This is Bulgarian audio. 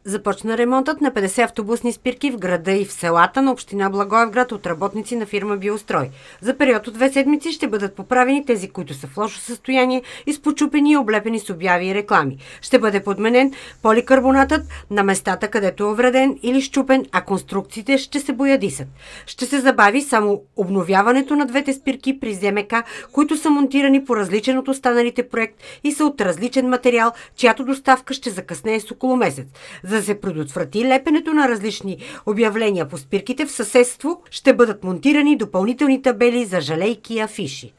Започна ремонтът на 50 автобусни спирки в града и в селата на община Благоевград от работници на фирма Биострой. За период от 2 седмици ще бъдат поправени тези, които са в лошо състояние, изпочупени и облепени с обяви и реклами. Ще бъде подменен поликарбонатът на местата, където е увреден или щупен, а конструкциите ще се боядисат. Ще се забави само обновяването на двете спирки при ЗМК, които са монтирани по различен от останалите проект и са от различен материал, чиято доставка ще закъснее с около месец. За да се предотврати лепенето на различни обявления по спирките, в съседство ще бъдат монтирани допълнителни табели за жалейки и афиши.